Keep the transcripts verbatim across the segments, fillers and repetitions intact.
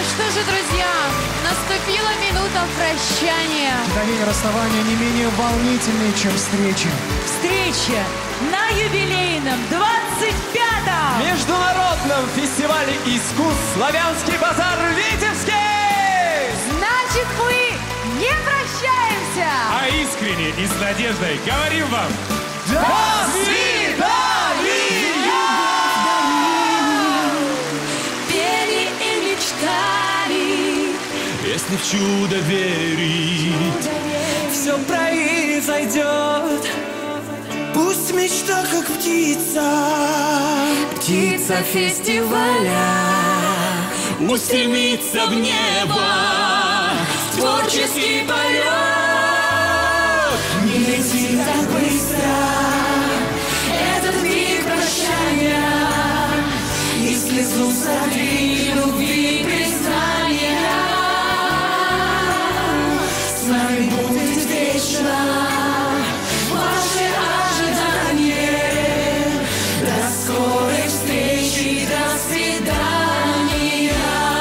что же, друзья, наступила минута прощания. Мгновение расставания не менее волнительные, чем встреча. Встреча на юбилейном двадцать пятом Международном фестивале искусств «Славянский базар» в Витебске! Значит, мы не прощаемся! А искренне и с надеждой говорим вам: До свидания! Пели и мечтали, если в чудо верить, Все произойдет. Пусть мечта, как птица, птица фестиваля устремиться в небо, творческий полет. не лети так быстро. Этот миг прощания и слезу согрей любви признания. С нами будет вечно ваше ожидание. До скорой встречи, до свидания.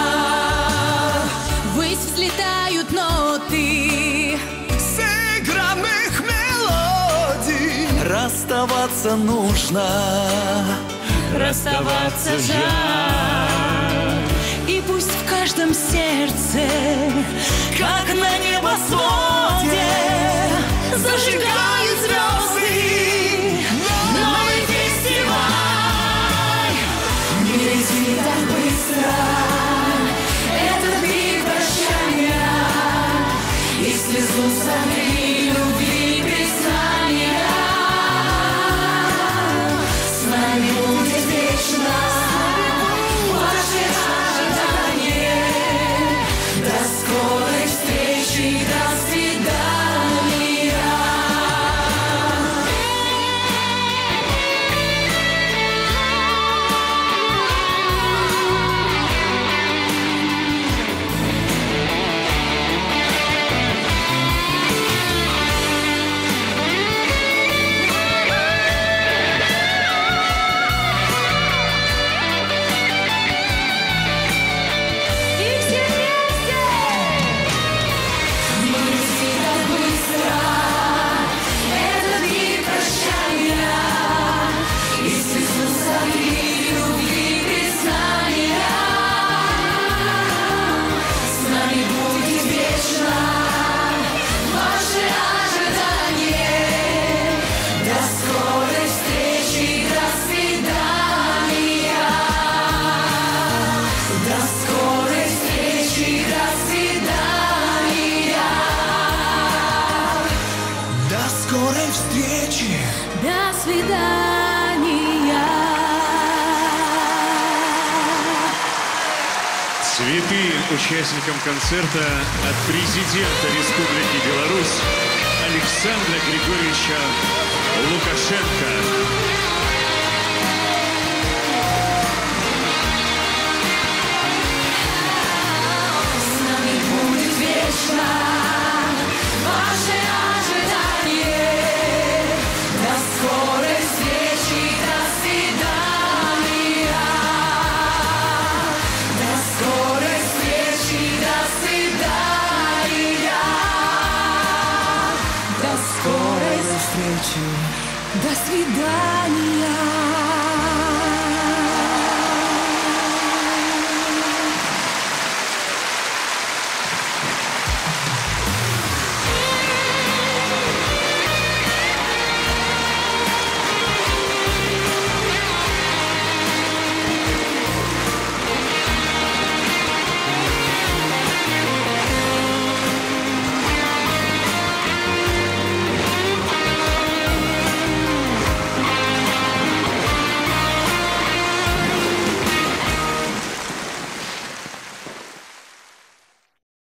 Ввысь взлетают ноты Сыгранных мелодий. Расставаться нужно. расставаться жаль. И пусть в каждом сердце, как на небосводе, зажигают звезды новый фестиваль. Не лети так быстро, этот миг прощания и слезу согрей любви признания. С нами будет вечно ваше ожидание. До скорой встречи, до свидания. И все вместе! Не лети так быстро, этот миг прощания и слезу согрей любви признания. С нами будет вечно ваше ожидание. До скорой встречи, до свидания. До скорой встречи, до свидания. До скорой встречи. До свидания. цветы участникам концерта от президента Республики Беларусь Александра Григорьевича Лукашенко. С нами будет вечно ваше ожидание. До скорой встречи, до свидания. До скорой встречи, до свидания. До скорой встречи, до свидания.